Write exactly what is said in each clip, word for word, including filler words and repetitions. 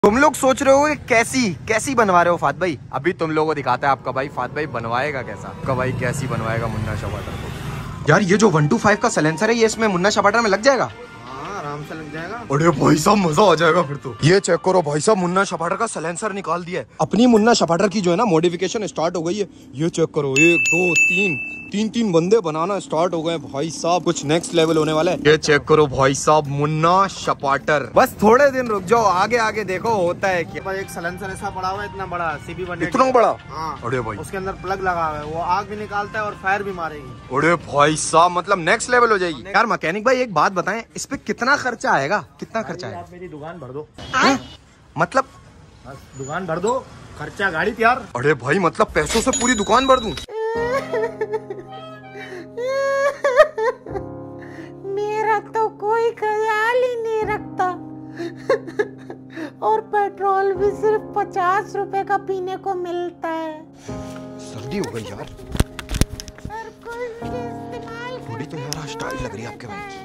तुम लोग सोच रहे हो कि कैसी कैसी बनवा रहे हो फात भाई। अभी तुम लोगों को दिखाता है आपका भाई फात भाई बनवाएगा कैसा। आपका भाई कैसी बनवाएगा मुन्ना शपाटर को। यार ये जो वन टू फाइव का सैलेंसर है ये इसमें मुन्ना शपाटर में लग जाएगा। हाँ आराम से लग जाएगा। अरे भाई साहब मजा आ जाएगा फिर तो। ये चेक करो भाई साहब मुन्ना शपाटर का सैलेंसर निकाल दिया है। अपनी मुन्ना शपाटर की जो है ना मॉडिफिकेशन स्टार्ट हो गई है। ये चेक करो एक दो तीन तीन तीन बंदे बनाना स्टार्ट हो गए भाई साहब। कुछ नेक्स्ट लेवल होने वाला है। ये चेक करो भाई साहब मुन्ना शपाटर। बस थोड़े दिन रुक जाओ आगे आगे देखो होता है क्या। एक सलेंसर ऐसा पड़ा हुआ है इतना बड़ा सीबी बने इतना बड़ा। हाँ अरे भाई उसके अंदर प्लग लगा हुआ है वो आग भी निकालता है और फायर भी मारेगी। अरे भाई साहब मतलब नेक्स्ट लेवल हो जाएगी। यार मैकेनिक भाई एक बात बताएं इस पे कितना खर्चा आएगा। कितना खर्चा आएगा। आप मेरी दुकान भर दो। मतलब बस दुकान भर दो खर्चा गाड़ी तैयार। अरे भाई मतलब पैसों से पूरी दुकान भर दूं। मेरा तो कोई ख्याल ही नहीं रखता और पेट्रोल भी सिर्फ पचास रुपए का पीने को मिलता है। सर्दी हो गई यार। हर कोई मुझे इस्तेमाल थोड़ी तो यार स्टाइल लग रही है आपके भाई की।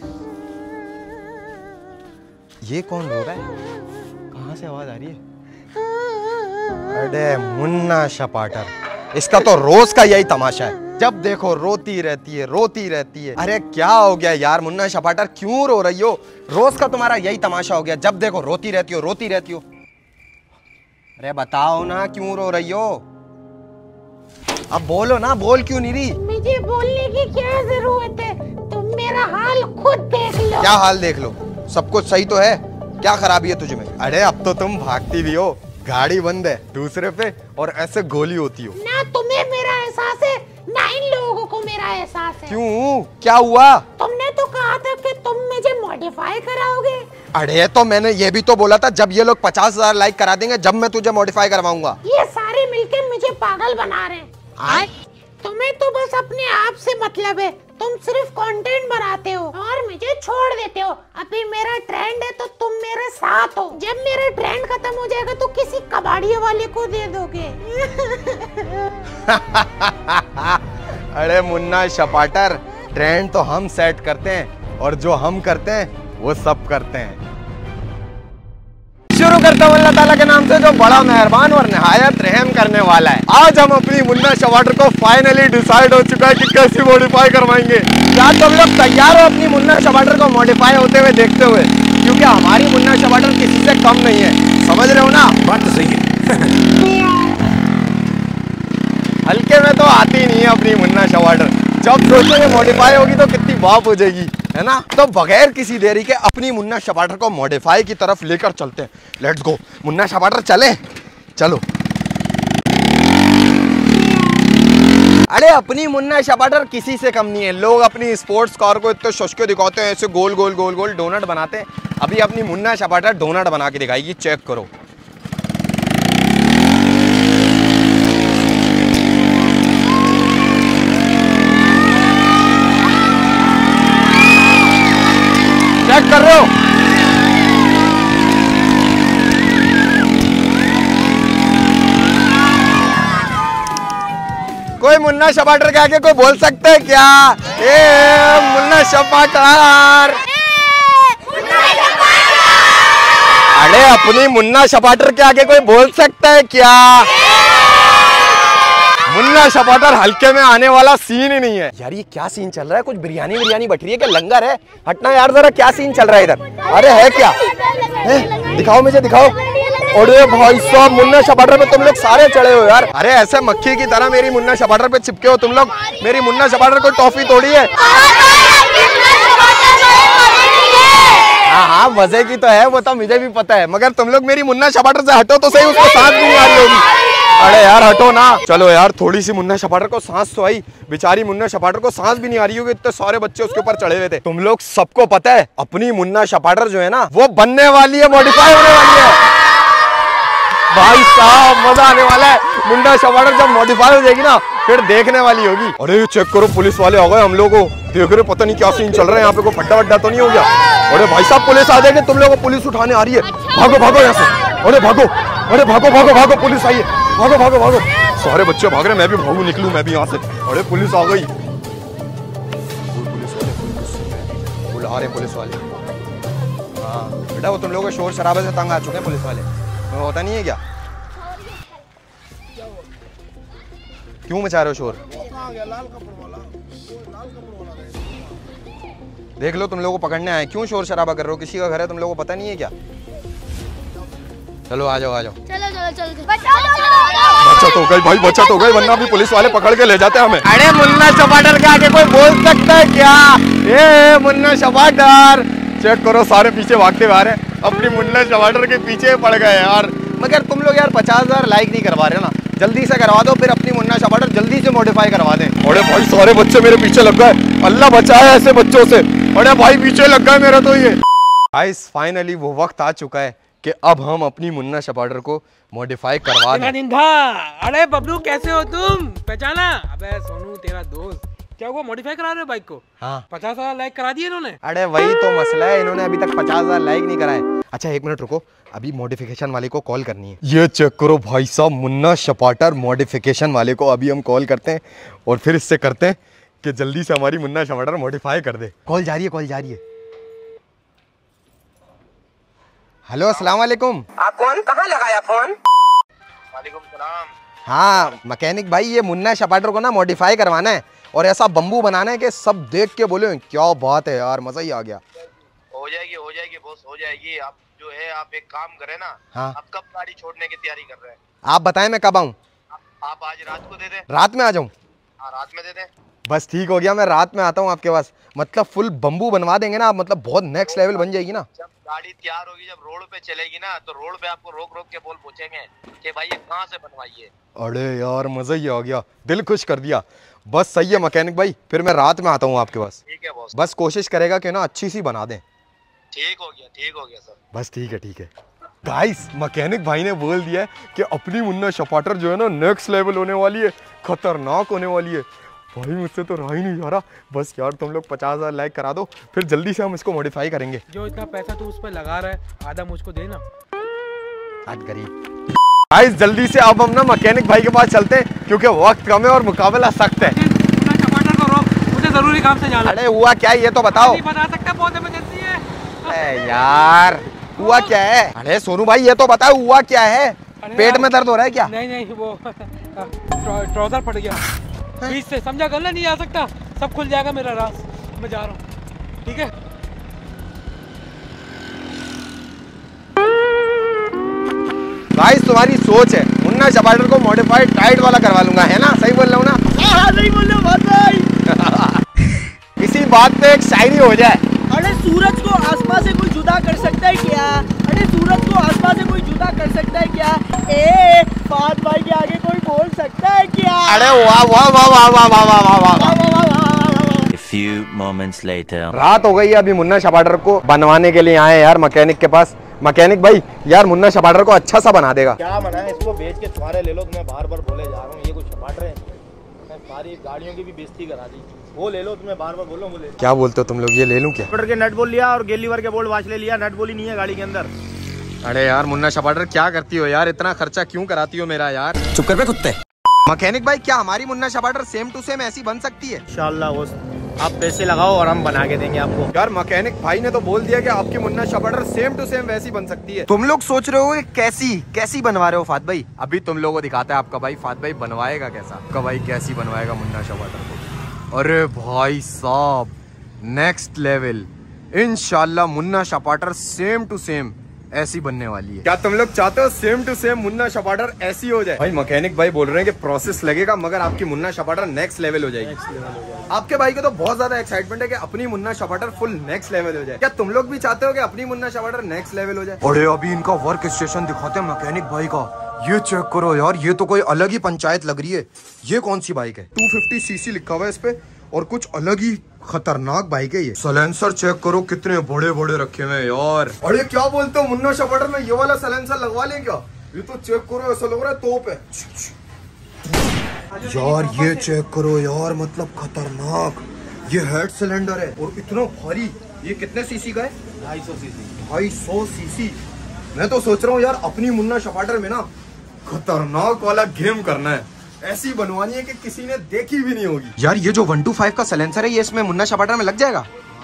ये कौन रो रहा है। कहाँ से आवाज आ रही है। अरे मुन्ना शपाटर इसका तो रोज का यही तमाशा है। जब देखो रोती रहती है रोती रहती है। अरे क्या हो गया यार मुन्ना शपाटर क्यों रो रही हो। रोज का तुम्हारा यही तमाशा हो गया। जब देखो रोती रहती हो रोती रहती हो। अरे बताओ ना क्यों रो रही हो। अब बोलो ना बोल क्यों नहीं रही। मुझे बोलने की क्या जरूरत है तुम मेरा हाल खुद देख लो। क्या हाल देख लो। सब कुछ सही तो है। क्या खराबी है तुझ में। अरे अब तो तुम भागती भी हो। गाड़ी बंद है दूसरे पे और ऐसे गोली होती हो। ना तुम्हें मेरा एहसास है ना इन लोगों को मेरा एहसास है। क्यों क्या हुआ। तुमने तो कहा था कि तुम मुझे मॉडिफाई कराओगे। अरे तो मैंने ये भी तो बोला था जब ये लोग पचास हजार लाइक करा देंगे जब मैं तुझे मॉडिफाई करवाऊंगा। ये सारे मिलके मुझे पागल बना रहे हैं। तुम्हें तो बस अपने आप से मतलब है। तुम सिर्फ कंटेंट बनाते हो और मुझे छोड़ देते हो। अभी मेरा ट्रेंड है तो तुम मेरे साथ हो। जब मेरा ट्रेंड खत्म हो जाएगा तो किसी कबाड़िये वाले को दे दोगे। अरे मुन्ना शपाटर ट्रेंड तो हम सेट करते हैं और जो हम करते हैं वो सब करते हैं। शुरू करता हूं अल्लाह ताला के नाम से जो बड़ा मेहरबान और निहायत रहम करने वाला है। आज हम अपनी मुन्ना शपाटर को फाइनली डिसाइड हो चुका है कि कैसी मॉडिफाई करवाएंगे। क्या तुम लोग तैयार हो अपनी मुन्ना शपाटर को मॉडिफाई होते हुए देखते हुए। क्योंकि हमारी मुन्ना शपाटर किसी से कम नहीं है। समझ रहे हो ना। बात तो सही है। हल्के में तो आती नहीं है अपनी मुन्ना शपाटर। जब सोचेंगे मॉडिफाई होगी तो कितनी बाप हो जाएगी है ना। तो बगैर किसी देरी के अपनी मुन्ना शपाटर को मॉडिफाई की तरफ लेकर चलते हैं। लेट्स गो मुन्ना शपाटर चले चलो। अरे अपनी मुन्ना शपाटर किसी से कम नहीं है। लोग अपनी स्पोर्ट्स कार को इतने शशके दिखाते हैं ऐसे गोल गोल गोल गोल डोनट बनाते हैं। अभी अपनी मुन्ना शपाटर डोनट बना के दिखाएगी। चेक करो। चेक कर रहे हो। कोई मुन्ना शपाटर के आगे कोई बोल सकता है क्या। ए मुन्ना शपाटर। अरे अपनी मुन्ना शपाटर के आगे कोई बोल सकता है क्या। मुन्ना शपाटर हल्के में आने वाला सीन ही नहीं है। यार ये क्या सीन चल रहा है। कुछ बिरयानी बिरयानी बट रही है क्या लंगर है। हटना यार जरा क्या सीन चल रहा है इधर। अरे है क्या है? दिखाओ मुझे दिखाओ। अरे भाई साहब मुन्ना शपाटर पे तुम लोग सारे चढ़े हो यार। अरे ऐसे मक्खी की तरह मेरी मुन्ना शपाटर पे चिपके हो तुम लोग। मेरी मुन्ना शपाटर को टॉफी तोड़ी है। हाँ हाँ मजे की तो है वो तो मुझे भी पता है। मगर तुम लोग मेरी मुन्ना शपाटर से हटो तो सही। उसको सांस भी नहीं आ रही होगी। अरे यार हटो ना। चलो यार थोड़ी सी मुन्ना शपाटर को सांस तो आई। बेचारी मुन्ना शपाटर को सांस भी नहीं आ रही होगी। इतने सारे बच्चे उसके ऊपर चढ़े हुए थे। तुम लोग सबको पता है अपनी मुन्ना शपाटर जो है ना वो बनने वाली है मॉडिफाई होने वाली है। भाई साहब मजा आने वाला है। मुन्ना शपाटर जब मॉडिफाई हो जाएगी ना फिर देखने वाली होगी। अरे चेक करो पुलिस वाले आ गए हम लोगों को। देख रहे पता नहीं क्या सीन चल रहा है यहाँ पे। कोई फट्टा वड्डा तो नहीं हो गया। अरे भाई साहब पुलिस आ जाएगी। तुम लोगों को पुलिस उठाने आ रही है। भागो भागो यहाँ से। अरे भागो अरे भागो भागो भागो पुलिस आई है। भागो भागो भागो। सारे बच्चे भाग रहे मैं भी भागू निकलूं मैं भी यहाँ से। अरे पुलिस आ गई। पुलिस वाले बुला रहे पुलिस वाले। हाँ बेटा, वो तुम लोग शोर शराबे से तंग आ चुके हैं पुलिस वाले, वो होता नहीं है क्या? क्यों मचा रहे हो शोर? देख लो, तुम लोगों को पकड़ने आए, क्यों शोर शराबा कर रहे हो? किसी का घर है, तुम लोगों को पता नहीं है क्या? चलो आ जाओ आ जाओ। चलो चलो चलो बचाओ। बचत हो गई भाई, बचत हो गई, वरना भी पुलिस वाले पकड़ के ले जाते हमें। अरे मुन्ना चपाटर के आगे कोई बोल सकता है क्या? ए मुन्ना चपाटर, चेक करो सारे पीछे भागते हुए आ रहे हैं, अपनी मुन्ना चपाटर के पीछे पड़ गए यार। मगर तुम लोग यार पचास हजार लाइक नहीं करवा रहे ना, जल्दी से करवा दो, फिर अपनी मुन्ना चपाटर जल्दी से मॉडिफाई करवा दें। अरे भाई सारे बच्चे मेरे पीछे लग गए, अल्लाह बचाए ऐसे बच्चों से। अरे भाई पीछे लग गए मेरा तो ये। गाइस फाइनली वो वक्त आ चुका है कि अब हम अपनी मुन्ना चपाटर को मॉडिफाई करवा दें। अरे बबलू कैसे हो तुम? पहचाना? अबे सोनू तेरा दोस्त। क्या हुआ, मॉडिफाई करा रहे हो बाइक को? हाँ पचास हजार लाइक करा दिए इन्होंने। अरे वही तो मसला है, इन्होंने अभी तक पचास हजार लाइक नहीं कराए। अच्छा एक मिनट रुको, अभी मॉडिफिकेशन वाले को कॉल करनी है। ये चेक करो भाई साहब, मुन्ना चपाटर मॉडिफिकेशन वाले को अभी हम कॉल करते हैं और फिर इससे करते हैं कि जल्दी से हमारी मुन्ना चपाटर मॉडिफाई कर दे। कॉल जा रही है, कॉल जा रही है। हेलो अस्सलाम वालेकुम। आप कौन? कहाँ लगाया फोन? वालेकुम सलाम। हाँ मैकेनिक भाई, ये मुन्ना चपाटर को ना मॉडिफाई करवाना है और ऐसा बम्बू बनाना है कि सब देख के बोले क्या बात है यार, मजा ही आ गया। हो जाएगी हो जाएगी बॉस, हो जाएगी। आप जो है आप एक काम करें ना। हाँ। आप कब गाड़ी छोड़ने की तैयारी कर रहे हैं? आप बताएं मैं कब आऊँ? आप, आप आज रात को दे दें। रात में आ जाऊँ? हाँ रात में दे दें। बस ठीक हो गया, मैं रात में आता हूँ आपके पास। मतलब फुल बम्बू बनवा देंगे ना आप, मतलब बहुत नेक्स्ट लेवल बन जाएगी ना। जब गाड़ी तैयार होगी, जब रोड पे चलेगी ना, तो रोड पे आपको रोक रोक के बोल पूछेंगे कि भाई ये कहाँ से बनवाइए। अरे यार मजा ही आ गया, दिल खुश कर दिया। बस सही है मैकेनिक भाई, फिर मैं रात में आता हूँ आपके पास। ठीक है बॉस। बस कोशिश करेगा कि ना अच्छी सी बना दें। ठीक हो गया ठीक हो गया सर। बस ठीक है ठीक है। गाइस मैकेनिक भाई ने बोल दिया है कि अपनी मुन्ना चपाटर जो है ना नेक्स्ट लेवल होने वाली है, खतरनाक होने वाली है। भाई मुझसे तो रहा ही नहीं जा रहा। बस यार तुम लोग पचास हजार लाइक करा दो, फिर जल्दी से हम इसको मॉडिफाई करेंगे। जो इतना पैसा तू उस पर लगा रहा है, आधा मुझको देना। आज गरीब। गाइस जल्दी से अब हम ना मैकेनिक भाई के पास चलते हैं, क्योंकि वक्त कम है और मुकाबला सख्त है। टमाटर को रोक, मुझे जरूरी काम से जाना। अरे हुआ क्या है ये तो बताओ। नहीं बता सकता, बहुत इमरजेंसी है। अरे यार हुआ क्या है? अरे सोनू भाई ये तो बताओ हुआ क्या है? पेट में दर्द हो रहा है क्या? नहीं नहीं, वो ट्राउजर फट गया बीच से, समझा? गलत नहीं आ सकता, सब खुल जाएगा मेरा राज। मैं जा रहा हूँ, ठीक है? गाइस तुम्हारी सोच है, मुन्ना चपाटर को मॉडिफाइड टाइट वाला करवा लूंगा, है ना? सही बोल रहा हूँ ना? हाँ सही बोल रहे हो भाई। इसी बात पे एक शायरी हो जाए। अरे सूरज को आसमां से कोई जुदा कर सकता है क्या? अरे सूरज को आसमां से कोई जुदा कर सकता है क्या? ए फात भाई के आगे कोई बोल सकता है क्या? अरे वाह वाह वाह वाह वाह वाह वाह वाह वाह। Few moments later. रात हो गई है, अभी मुन्ना चपाटर को बनवाने के लिए आए यार मैकेनिक के पास। मैकेनिक भाई यार मुन्ना चपाटर को अच्छा सा बना देगा। क्या मना है, इसको बेच के तुम्हारे ले लो। तुम्हें बार बार बोले जा रहा हूँ, ये कुछ चपाटर है, सारी गाड़ियों की भी बेइज्जती करा दी। वो ले लो, तुम्हें बार बार बोलो। बोले क्या बोलते हो तुम लोग, ये ले लूं क्या? चपाटर के नट बोल लिया और गेलीवर के बोल्ट वाच ले लिया, नट बोली नहीं है गाड़ी के अंदर। अरे यार मुन्ना चपाटर क्या करती हो यार, इतना खर्चा क्यों कराती हो मेरा यार? चुप कर बे कुत्ते। मैकेनिक भाई क्या हमारी Munna Chapatar same to same ऐसी बन सकती है? इंशाल्लाह वो आप पैसे लगाओ और हम बना के देंगे आपको। यार मैकेनिक भाई ने तो बोल दिया कि आपकी Munna Chapatar same to same वैसी बन सकती है। तुम लोग सोच रहे हो कि कैसी कैसी बनवा रहे हो फात भाई? अभी तुम लोगों को दिखाता है आपका भाई फात भाई बनवाएगा कैसा। आपका भाई कैसी बनवाएगा मुन्ना चपाटर को। अरे भाई साहब नेक्स्ट लेवल, इंशाल्लाह Munna Chapatar same to same ऐसी बनने वाली है। क्या तुम लोग चाहते हो same to same Munna Chapatar ऐसी हो जाए? भाई मैकेनिक भाई बोल रहे हैं कि प्रोसेस लगेगा, मगर आपकी मुन्ना चपाटर नेक्स्ट लेवल हो जाएगी। आपके भाई को तो बहुत ज्यादा एक्साइटमेंट है कि अपनी Munna Chapatar full next level हो जाए। क्या तुम लोग भी चाहते हो कि अपनी मुन्ना चपाटर नेक्स्ट लेवल हो जाए? अरे अभी इनका वर्क स्टेशन दिखाते हैं मैकेनिक भाई का। ये चेक करो यार, ये तो कोई अलग ही पंचायत लग रही है। ये कौन सी बाइक है? टू फिफ्टी सीसी लिखा हुआ है इस पे और कुछ अलग ही खतरनाक बाइक है ये। साइलेंसर चेक करो कितने बड़े बड़े रखे हुए यार। अरे क्या बोलते हो, मुन्ना चपाटर में ये वाला साइलेंसर लगवा लें क्या? ये तो चेक करो, ऐसा लग रहा है तोप है यार। ये चेक करो यार, मतलब खतरनाक। ये हेड सिलेंडर है और इतना भारी। ये कितने सीसी का है? ढाई सौ सीसी। ढाई सौ सीसी। मैं तो सोच रहा हूँ यार अपनी मुन्ना चपाटर में ना खतरनाक वाला गेम करना है, ऐसी बनवानी है कि किसी ने देखी भी नहीं होगी। यार ये जो वन टू फाइव का साइलेंसर है, ये इसमें मुन्ना चपाटर में लग जाएगा? हाँ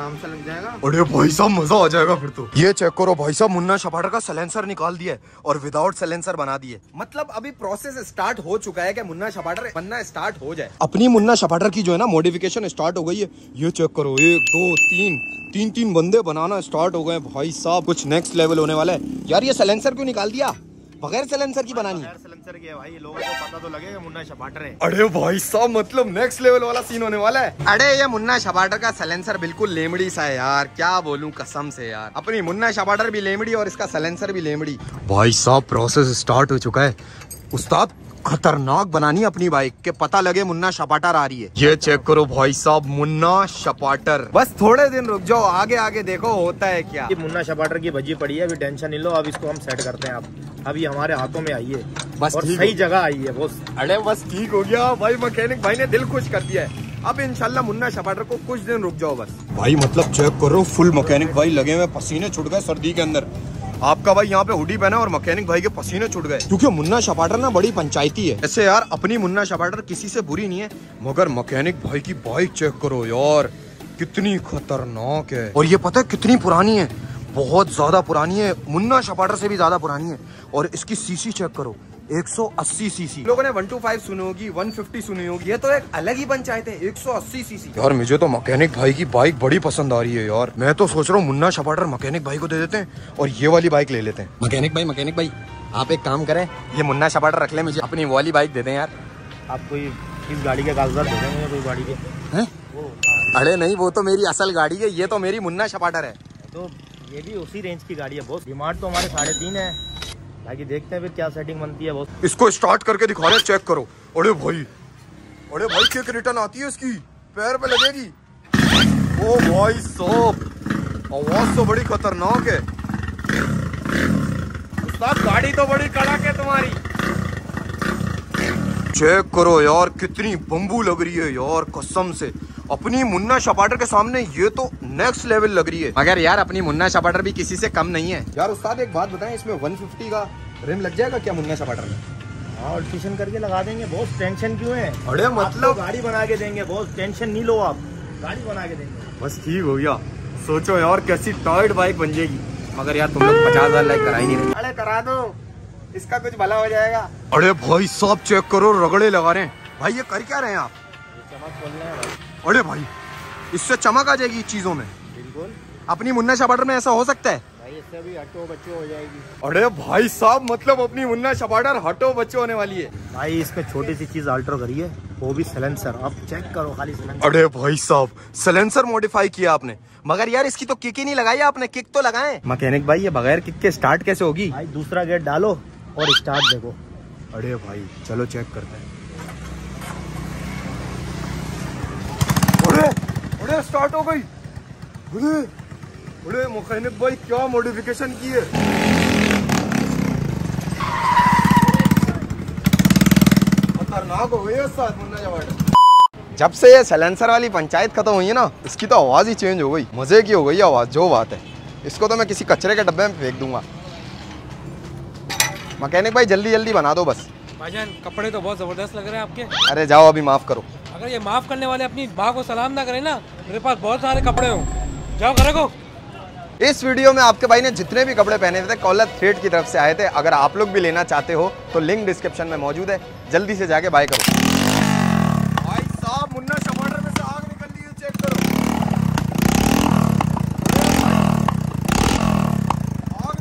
आराम से लग जाएगा। अरे भाई साहब मजा आ जाएगा फिर तो। ये चेक करो भाई साहब, मुन्ना शपाटर का सलेंसर निकाल दिया है और विदाउट सलेंसर बना दिए। मतलब अभी प्रोसेस स्टार्ट हो चुका है कि मुन्ना शपाटर बनना स्टार्ट हो जाए। अपनी मुन्ना शपाटर की जो है ना मॉडिफिकेशन स्टार्ट हो गई है। ये चेक करो, एक दो तीन तीन तीन बंदे बनाना स्टार्ट हो गए भाई साहब। कुछ नेक्स्ट लेवल होने वाला है यार। ये सलेंसर क्यों निकाल दिया? बगैर सलेंसर की बनानी है। बगैर सलेंसर की है भाई, लोगों को पता तो लगेगा मुन्ना शपाटर है। अरे भाई साहब मतलब नेक्स्ट लेवल वाला सीन होने वाला है। अरे ये मुन्ना शपाटर का सलेंसर बिल्कुल लेमड़ी सा है यार, क्या बोलूं कसम से यार। अपनी मुन्ना शपाटर भी लेमड़ी और इसका सलेंसर भी लेमड़ी। भाई साहब प्रोसेस स्टार्ट हो चुका है। उस्ताद खतरनाक बनानी है अपनी बाइक के पता लगे मुन्ना शपाटर आ रही है। ये चेक करो भाई साहब, मुन्ना शपाटर। बस थोड़े दिन रुक जाओ, आगे आगे देखो होता है क्या। ये मुन्ना शपाटर की भजी पड़ी है, अभी टेंशन नहीं लो। अब इसको हम सेट करते हैं। अब अभी हमारे हाथों में आई है बस, और सही जगह आई है बॉस। अरे बस ठीक हो गया भाई, मैकेनिक भाई ने दिल खुश कर दिया है। अब इंशाल्लाह मुन्ना शपाटर को कुछ दिन रुक जाओ बस। भाई मतलब चेक करो, फुल मैकेनिक भाई लगे हुए, पसीने छूट गए सर्दी के अंदर। आपका भाई यहाँ पे हुडी पहना और मैकेनिक भाई के पसीने छूट गए, क्योंकि मुन्ना शपाटर ना बड़ी पंचायती है। ऐसे यार अपनी मुन्ना शपाटर किसी से बुरी नहीं है, मगर मैकेनिक भाई की बाइक चेक करो यार, कितनी खतरनाक है। और ये पता है कितनी पुरानी है? बहुत ज्यादा पुरानी है, मुन्ना शपाटर से भी ज्यादा पुरानी है। और इसकी सीसी चेक करो, एक सौ अस्सी सीसी। लोगों ने वन टू फाइव सुनी होगी, एक सौ पचास सुनी होगी, ये तो एक अलग ही पंचायत है। एक सौ अस्सी सीसी। यार मुझे तो मैकेनिक भाई की बाइक बड़ी पसंद आ रही है यार। मैं तो सोच रहा हूँ मुन्ना शपाटर मैकेनिक भाई को दे देते हैं और ये वाली बाइक ले लेते हैं। मैकेनिक भाई मैकेनिक भाई आप एक काम करें, ये मुन्ना शपाटर रख ले, मुझे अपनी वाली बाइक दे दें यार। आप कोई इस गाड़ी के कागजात दे देंगे कोई गाड़ी के? हैं? अरे नहीं, वो तो मेरी असल गाड़ी है, ये तो मेरी मुन्ना शपाटर है। तो ये भी उसी रेंज की गाड़ी है बॉस। डिमांड तो हमारे साढ़े तीन है, बाकी देखते हैं फिर क्या सेटिंग बनती है बॉस। इसको स्टार्ट करके दिखा रहे, चेक करो। अरे भाई, अरे भाई किक रिटर्न आती है इसकी, पैर पे लगेगी। ओ भाई साहब आवाज तो बड़ी खतरनाक है। उस्ताद गाड़ी तो बड़ी कड़क है तुम्हारी। चेक करो यार कितनी बम्बू लग रही है यार, कसम से। अपनी मुन्ना शपाटर के सामने ये तो नेक्स्ट लेवल लग रही है। मगर यार अपनी मुन्ना शपाटर भी किसी से कम नहीं है यार। उस्ताद एक बात बताएं, इसमें एक सौ पचास का रिम लग जाएगा क्या मुन्ना शपाटर में? हाँ ऑल्ट्रेशन करके लगा देंगे बॉस, टेंशन क्यों है? अरे मतलब गाड़ी बना के देंगे बॉस, टेंशन नहीं लो आप, गाड़ी बना के देंगे। बस ठीक हो गया। सोचो यार कैसी टॉयड बाइक बन जाएगी। मगर यार तुम लोग पचास हजार लाइक करा ही नहीं रहे। अरे करा दो, इसका कुछ भला हो जाएगा। अरे भाई साहब चेक करो, रगड़े लगा रहे हैं भाई। ये कर क्या रहे हैं आप? चमक खोल रहे हैं भाई। अरे भाई इससे चमक आ जाएगी चीजों में। बिल्कुल, अपनी मुन्ना शपाटर में ऐसा हो सकता है भाई, इससे भी हटो बच्चो हो जाएगी। अरे भाई साहब मतलब अपनी मुन्ना शपाटर हटो बच्चों होने वाली है भाई। इसमें छोटी सी चीज अल्टर करी है, वो भी सिलेंसर। अब चेक करो खाली सिलेंसर। अरे भाई साहब सिलेंसर मॉडिफाई किया आपने, मगर यार इसकी तो किक ही नहीं लगाई आपने। किक तो लगाएं। मैकेनिक भाई ये बगैर किक के स्टार्ट कैसे होगी? भाई दूसरा गेट डालो और स्टार्ट देखो। अरे भाई चलो चेक करते हैं। अरे अरे स्टार्ट हो गई। अरे अरे मैकेनिक भाई क्या मॉडिफिकेशन की है। खतरनाक हो गई है साथ मुन्ना शपाटर। जब से ये सैलेंसर वाली पंचायत खत्म हुई है ना, इसकी तो आवाज ही चेंज हो गई, मजे की हो गई आवाज। जो बात है, इसको तो मैं किसी कचरे के डब्बे में फेंक दूंगा। मैकेनिक भाई जल्दी जल्दी बना दो बस। भाईजान कपड़े तो बहुत जबरदस्त लग रहे हैं आपके। अरे जाओ अभी माफ करो। अगर ये माफ करने वाले अपनी माँ को सलाम ना करें ना, मेरे पास बहुत सारे कपड़े हो, जाओ घरे को। इस वीडियो में आपके भाई ने जितने भी कपड़े पहने थे कॉलर थ्रेड की तरफ से आए थे। अगर आप लोग भी लेना चाहते हो तो लिंक डिस्क्रिप्शन में मौजूद है, जल्दी से जाके बाय करो। भाई साहब मुन्ना शपाटर में से आग निकल रही है, चेक करो। आग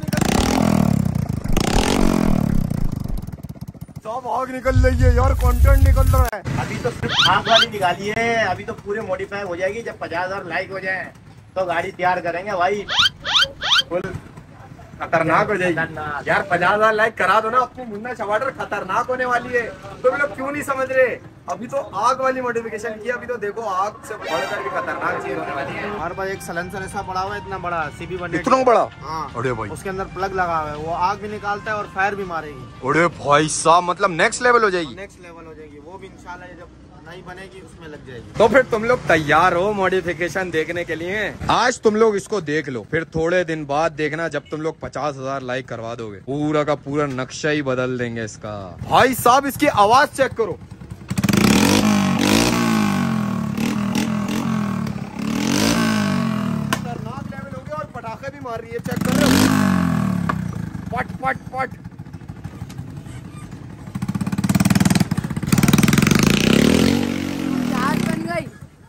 निकल सब आग निकल रही है यार, कंटेंट निकल रहा है। अभी तो सिर्फ आग वाली निकाली है, अभी तो पूरे मॉडिफाई हो जाएगी। जब पचास हजार लाइक हो जाए तो गाड़ी तैयार करेंगे भाई, फुल खतरनाक हो जाएगी यार। पचास हजार लाइक करा दो ना, अपनी मुन्ना शपाटर खतरनाक होने वाली है। तो भी लोग क्यों नहीं समझ रहे? अभी तो आग वाली मॉडिफिकेशन की, अभी तो देखो आग से बढ़कर भी खतरनाक चीज होने वाली है। हमारे पास एक सिलेंसर ऐसा पड़ा हुआ है, इतना बड़ा सीबी वन इतना बड़ा? हाँ। अरे भाई उसके अंदर प्लग लगा हुआ है, वो आग भी निकालता है और फायर भी मारेगी। अरे भाई साहब मतलब नेक्स्ट लेवल हो जाएगी। नेक्स्ट लेवल हो जाएगी वो भी इंशाल्लाह, जब नई बनेगी उसमें लग जाएगी। तो फिर तुम लोग तैयार हो मॉडिफिकेशन देखने के लिए? आज तुम लोग इसको देख लो, फिर थोड़े दिन बाद देखना जब तुम लोग पचास हजार लाइक करवा दोगे, पूरा का पूरा नक्शा ही बदल देंगे इसका। भाई साहब इसकी आवाज चेक करो। मार रही है, चेक कर रहे हो? पट पट पट। बन गई।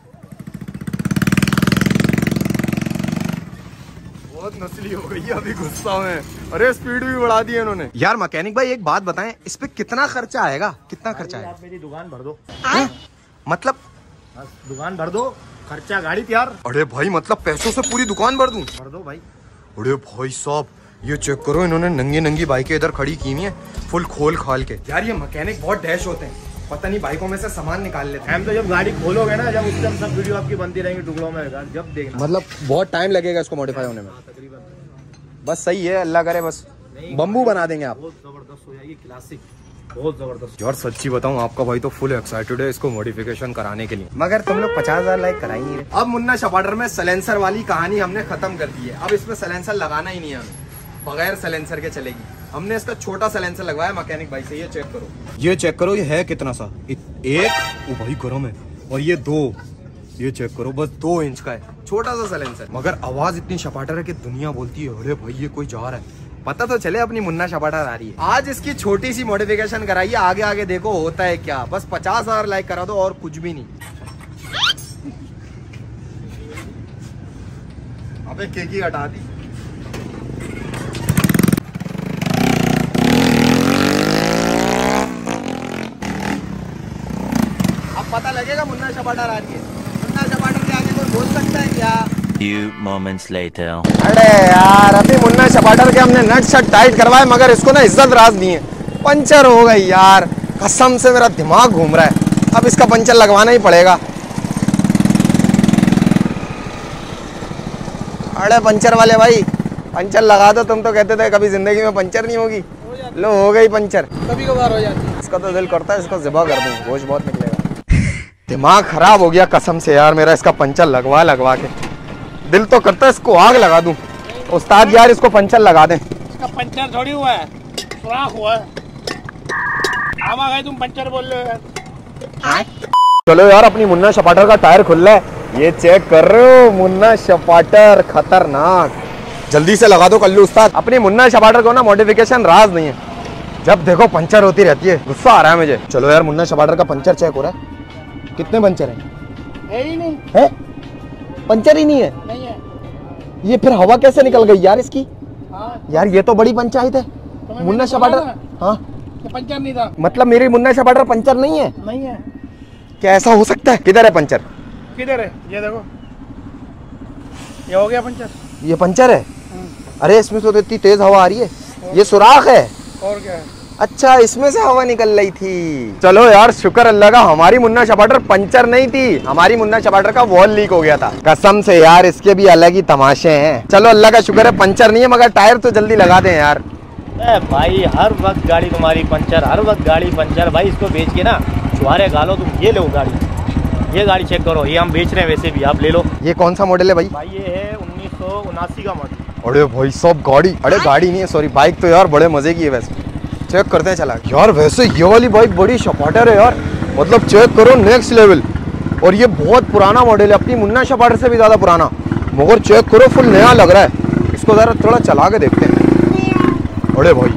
बहुत नस्ली हो गई है अभी गुस्सा में। अरे स्पीड भी बढ़ा दी है इन्होंने। यार मैकेनिक भाई एक बात बताएं, इस पे कितना खर्चा आएगा? कितना खर्चा आएगा? आप मेरी दुकान भर दो। है? मतलब बस दुकान भर दो, खर्चा गाड़ी तैयार। अरे भाई मतलब पैसों से पूरी दुकान भर दूं? भर दो भाई। अरे भाई साहब ये चेक करो, इन्होंने नंगी नंगी बाइकें इधर खड़ी की हुई हैं फुल खोल खाल के। यार ये मैकेनिक बहुत डैश होते हैं, पता नहीं बाइकों में से सामान निकाल लेते हैं। हम तो जब गाड़ी खोलोगे ना, जब उस टाइम सब वीडियो आपकी बनती रहेंगी टुकड़ों में, जब देखना। मतलब बहुत टाइम लगेगा इसको मॉडिफाई होने में? तकरीबन। बस सही है, अल्लाह करे बस बम्बू बना देंगे आप। बहुत जबरदस्त हो जाएगी, क्लासिक, बहुत जबरदस्त। यार सच्ची बताऊं, आपका भाई तो फुल एक्साइटेड है इसको मॉडिफिकेशन कराने के लिए, मगर तुम लोग पचास हजार लाइक कराई नहीं रहे। अब मुन्ना शपाटर में सलेंसर वाली कहानी हमने खत्म कर दी है। अब इसमें सलेंसर लगाना ही नहीं है हमें, बगैर सलेंसर के चलेगी। हमने इसका छोटा सलेंसर लगवाया मैकेनिक भाई से। ये चेक करो, ये चेक करो, ये है कितना सा? एक, ओ भाई गर्म है। और ये दो, ये चेक करो, बस दो इंच का है, छोटा सा सलेंसर, मगर आवाज इतनी शपाटर है कि दुनिया बोलती है अरे भाई ये कोई जा रहा है। पता तो चले अपनी मुन्ना शपाटर आ रही है। आज इसकी छोटी सी मॉडिफिकेशन कराइए, आगे आगे देखो होता है क्या। बस पचास हजार लाइक करा दो और कुछ भी नहीं। अबे केकी हटा दी। अब पता लगेगा मुन्ना शपाटर आ रही है। मुन्ना शपाटर के आगे कोई बोल सकता है क्या? Few moments later. अरे यार अभी मुन्ना शपाटर के हमने नट शट टाइट करवाए, मगर इसको ना इज्जत राज दी है। पंचर हो गई यार, कसम से मेरा दिमाग घूम रहा है। अब इसका पंचर लगवाना ही पड़ेगा। अरे पंचर वाले भाई पंचर लगा दो, तुम तो कहते थे कभी जिंदगी में पंचर नहीं होगी। लो हो गई पंचर, कभी कभार हो जाती है। इसका तो दिल करता है इसको ज़िबा कर दूं, गोश्त बहुत निकलेगा। दिमाग खराब हो गया कसम से यार मेरा, इसका पंचर लगवा लगवा के दिल तो करता है इसको आग लगा दूं। उस्ताद यार इसको पंचर लगा दें। इसका पंचर थोड़ी हुआ है, सुराख हुआ है। आमा गए तुम पंचर बोल रहे हो। चलो यार अपनी मुन्ना शपाटर का टायर खुल रहा है, ये चेक कर रहे हो? मुन्ना शपाटर खतरनाक, जल्दी से लगा दो कल्लू उस्ताद। अपनी मुन्ना शपाटर को ना मॉडिफिकेशन राज नहीं है, जब देखो पंचर होती रहती है, गुस्सा आ रहा है मुझे। चलो यार मुन्ना शपाटर का पंचर चेक हो रहा है। कितने पंचर हैं? है ही नहीं, है पंचर ही नहीं है। नहीं है। ये फिर हवा कैसे निकल गई यार इसकी? हाँ, यार ये तो बड़ी पंचायत है। मुन्ना शपाटर, हाँ ये पंचर नहीं था। मतलब मेरी मुन्ना शपाटर पंचर नहीं है? नहीं है। क्या ऐसा हो सकता है? किधर है पंचर? किधर है? ये देखो, ये हो गया पंचर। ये पंचर है? अरे इसमें तो इतनी तेज हवा आ रही है, ये सुराख है। और क्या है? अच्छा इसमें से हवा निकल रही थी। चलो यार शुक्र अल्लाह का, हमारी मुन्ना शपाटर पंचर नहीं थी, हमारी मुन्ना शपाटर का वॉल लीक हो गया था। कसम से यार इसके भी अलग ही तमाशे हैं। चलो अल्लाह का शुक्र है पंचर नहीं है, मगर टायर तो जल्दी लगा दें यार। ए भाई हर वक्त गाड़ी तुम्हारी पंचर, हर वक्त गाड़ी पंचर। भाई इसको बेच के ना छुआरे गालो तुम। ये लो गाड़ी, ये गाड़ी चेक करो, ये हम बेच रहे हैं वैसे भी, आप ले लो। ये कौन सा मॉडल है भाई? भाई ये है उन्नीस सौ उनासी का मॉडल। अरे भाई सब गाड़ी, अरे गाड़ी नहीं है सॉरी बाइक, तो यार बड़े मजे की है। वैसे चेक करते हैं चला यार, वैसे ये वाली बाइक बड़ी शपाटर है यार, मतलब चेक करो नेक्स्ट लेवल। और ये बहुत पुराना मॉडल है, अपनी मुन्ना शपाटर से भी ज्यादा पुराना, मगर चेक करो फुल नया लग रहा है। इसको जरा थोड़ा चला के देखते हैं। अरे भाई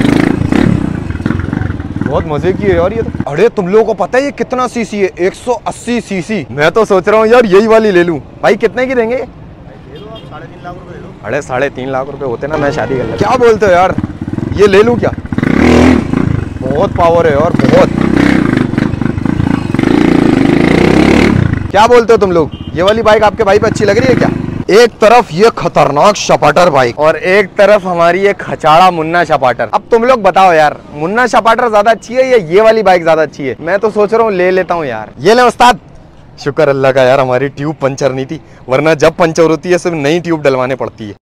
बहुत मजे की है यार ये तो। अरे तुम लोगों को पता है ये कितना सीसी है? एक सौ अस्सी सीसी। मैं तो सोच रहा हूँ यार यही वाली ले लूं। भाई कितने की देंगे? ले लो आप, साढ़े तीन लाख रुपए ले लो। अरे साढ़े तीन लाख रुपए होते ना मैं शादी कर लेता। क्या बोलते हो यार, ये ले लूं क्या? बहुत पावर है और बहुत। क्या बोलते हो तुम लोग, ये वाली बाइक आपके भाई पे अच्छी लग रही है क्या? एक तरफ ये खतरनाक शपाटर बाइक और एक तरफ हमारी ये खचाड़ा मुन्ना शपाटर। अब तुम लोग बताओ यार, मुन्ना शपाटर ज्यादा अच्छी है या ये वाली बाइक ज्यादा अच्छी है? मैं तो सोच रहा हूँ ले लेता हूँ यार। ये ले उस्ताद, शुक्र अल्लाह का यार हमारी ट्यूब पंचर नहीं थी, वरना जब पंचर होती है सिर्फ नई ट्यूब डलवाने पड़ती है।